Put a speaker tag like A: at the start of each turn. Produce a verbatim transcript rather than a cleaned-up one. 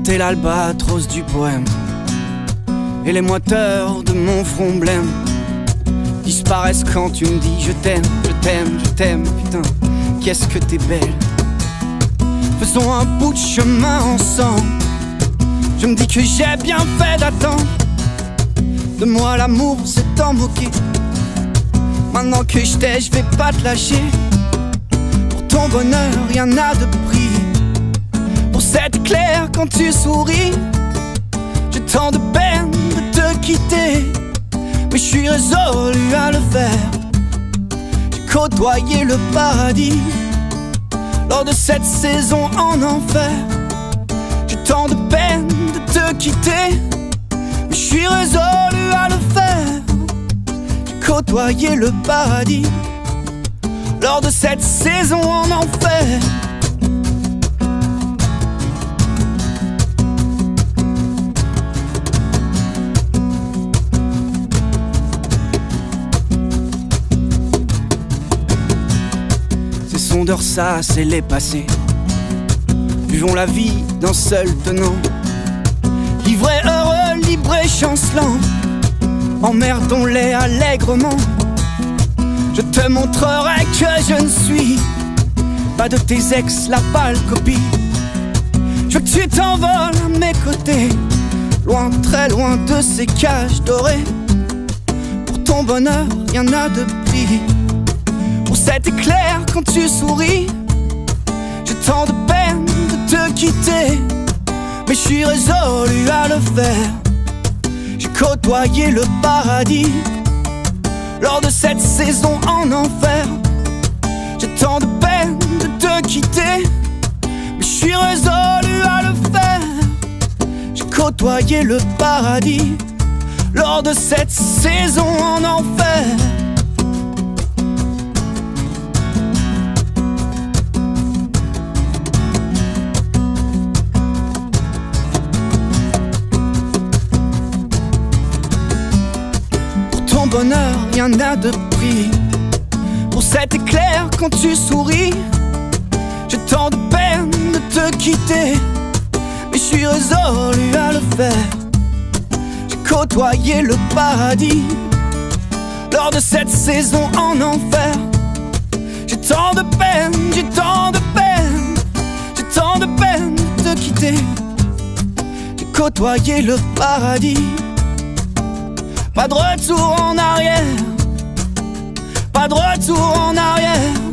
A: t'es l'albatros du poème, et les moiteurs de mon front blême disparaissent quand tu me dis je t'aime, je t'aime, je t'aime. Putain, qu'est-ce que t'es belle. Faisons un bout de chemin ensemble. Je me dis que j'ai bien fait d'attendre. De moi l'amour s'est en moqué. Maintenant que je t'ai, je vais pas te lâcher. Pour ton bonheur, rien n'a de prix. Pour cet éclair quand tu souris, j'ai tant de peine de te quitter, mais je suis résolu à le faire. J'ai côtoyé le paradis lors de cette saison en enfer. J'ai tant de peine de te quitter, mais je suis résolu à le faire. J'ai côtoyé le paradis lors de cette saison en enfer. Sondeur, ça c'est les passés. Vivons la vie d'un seul tenant, livré, heureux, libre et chancelant. Emmerdons-les allègrement. Je te montrerai que je ne suis pas de tes ex la pâle copie. Je veux que tu t'envoles à mes côtés, loin, très loin de ces cages dorées. Pour ton bonheur, rien n'a de prix. Pour cet éclair quand tu souris, j'ai tant de peine de te quitter, mais je suis résolu à le faire. J'ai côtoyé le paradis lors de cette saison en enfer. J'ai tant de peine de te quitter, mais je suis résolu à le faire. J'ai côtoyé le paradis lors de cette saison en enfer. Ton bonheur, rien n'a de prix. Pour cet éclair quand tu souris, j'ai tant de peine de te quitter, mais je suis résolu à le faire. J'ai côtoyé le paradis lors de cette saison en enfer. J'ai tant de peine, j'ai tant de peine, j'ai tant de peine de te quitter. J'ai côtoyé le paradis. Pas de retour en arrière, pas de retour en arrière.